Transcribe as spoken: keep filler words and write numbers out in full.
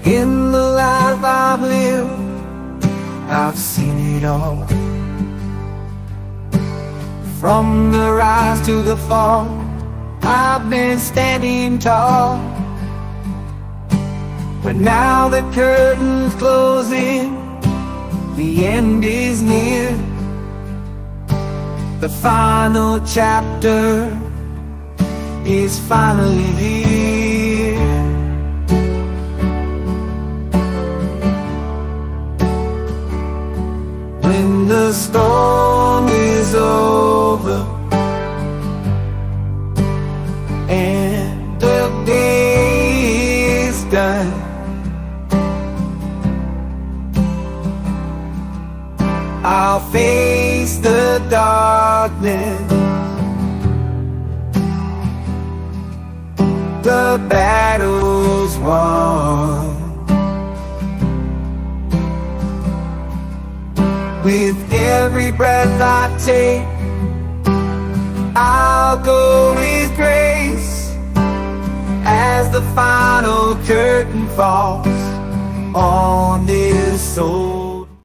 In the life I've lived, I've seen it all. From the rise to the fall, I've been standing tall. But now the curtain's closing, the end is near. The final chapter is finally here. When the storm is over and the day is done, I'll face the darkness, the battle's won. With every breath I take, I'll go with grace, as the final curtain falls on this soul.